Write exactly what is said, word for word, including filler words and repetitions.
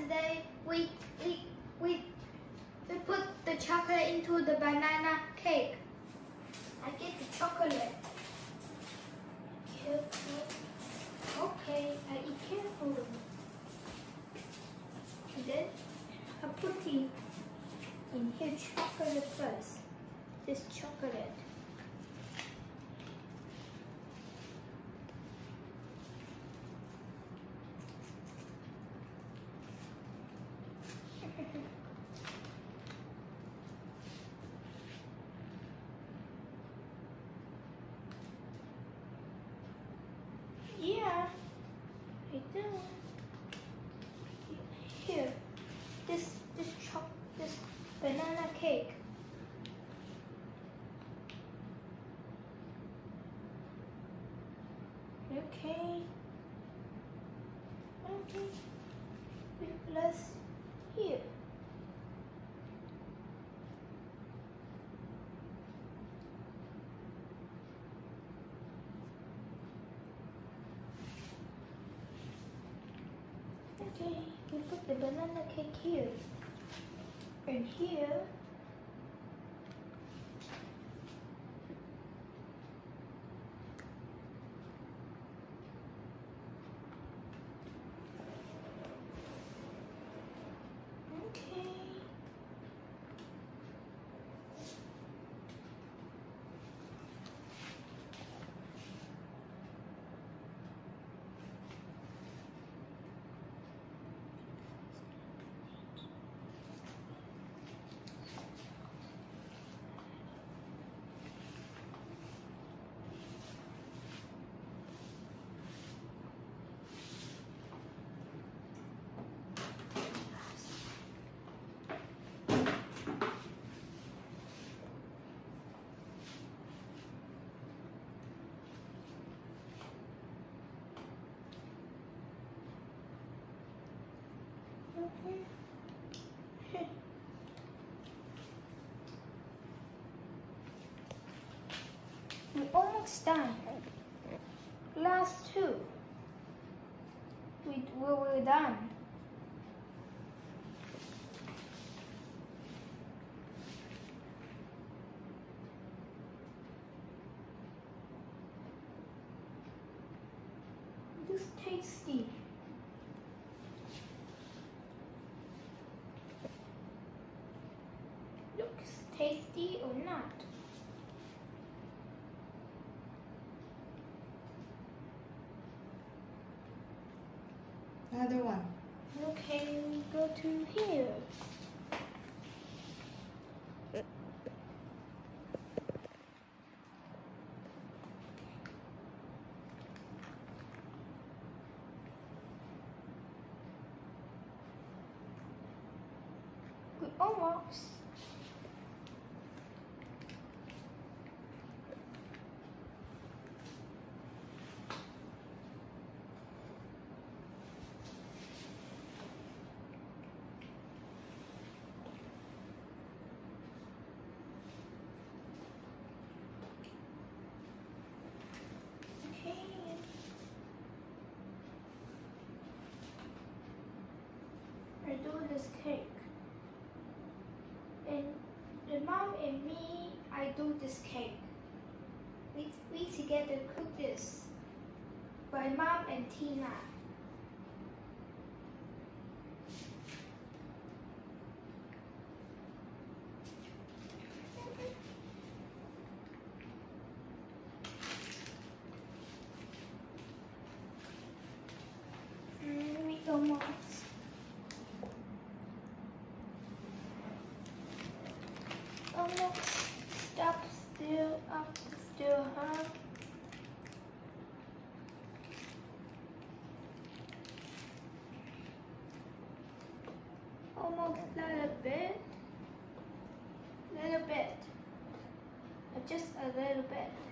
yesterday we we we we put the chocolate into the banana cake. I get the chocolate. Careful. Okay, I eat carefully. And then I put in in here chocolate first. This chocolate. Yeah, I do. Here, this this choc this banana cake. Okay. Okay. Let's here. Okay, we put the banana cake here. And here. Okay. Okay. We're almost done. Last two. We we were done. This is tasty. Looks tasty or not? Another one. Okay, we go to here. We almost. I do this cake, and the mom and me, I do this cake. We, we together cook this by Mom and Tina. Mm, we almost. Almost stop still, up still, huh? Almost little bit, little bit, just a little bit.